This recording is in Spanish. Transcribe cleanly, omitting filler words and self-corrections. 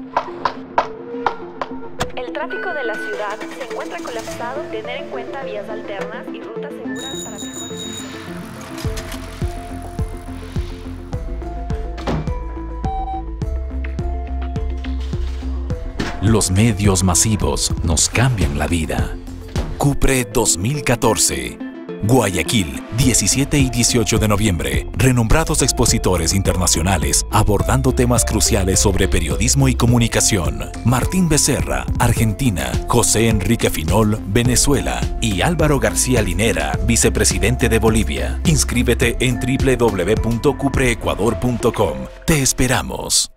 El tráfico de la ciudad se encuentra colapsado. Tener en cuenta vías alternas y rutas seguras para mejor circulación. Los medios masivos nos cambian la vida. Cupre 2014. Guayaquil, 17 y 18 de noviembre. Renombrados expositores internacionales abordando temas cruciales sobre periodismo y comunicación. Martín Becerra, Argentina. José Enrique Finol, Venezuela. Y Álvaro García Linera, vicepresidente de Bolivia. Inscríbete en www.cupreecuador.com. Te esperamos.